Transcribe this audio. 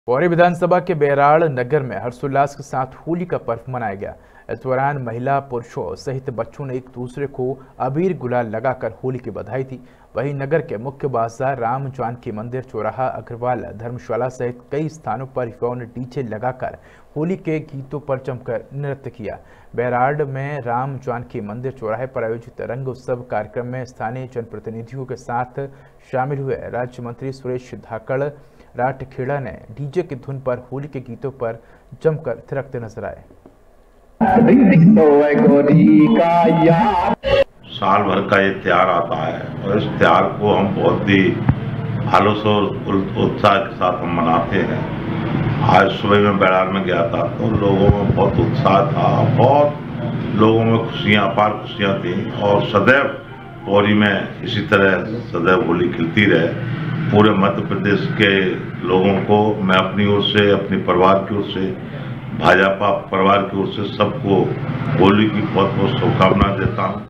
पौड़ी विधानसभा के बेराड़ नगर में हर्षोल्लास के साथ होली का पर्व मनाया गया। इस दौरान महिला, पुरुषों सहित बच्चों ने एक दूसरे को अबीर गुलाल लगाकर होली की बधाई दी। वहीं नगर के मुख्य बाजार, राम जानकी मंदिर, चौराहा, अग्रवाल धर्मशाला सहित कई स्थानों पर युवाओं ने डीजे लगाकर होली के गीतों पर जमकर नृत्य किया। बेराड़ में राम जानकी मंदिर चौराहे पर आयोजित रंग उत्सव कार्यक्रम में स्थानीय जनप्रतिनिधियों के साथ शामिल हुए राज्य मंत्री सुरेश धाकड़ राठखेड़ा ने डीजे की धुन पर होली के गीतों पर जमकर थिरकते नजर आए। साल भर का ये त्योहार आता है और इस त्योहार को हम बहुत ही हालों और उत्साह के साथ हम मनाते हैं। आज सुबह में बेराड़ में गया था तो लोगों में बहुत उत्साह था, बहुत लोगों में खुशियां, अपार खुशियां थी और सदैव पौड़ी में इसी तरह सदैव होली खिलती रहे। पूरे मध्य प्रदेश के लोगों को मैं अपनी ओर से, अपने परिवार की ओर से, भाजपा परिवार की ओर से सबको होली की बहुत बहुत शुभकामनाएं देता हूं।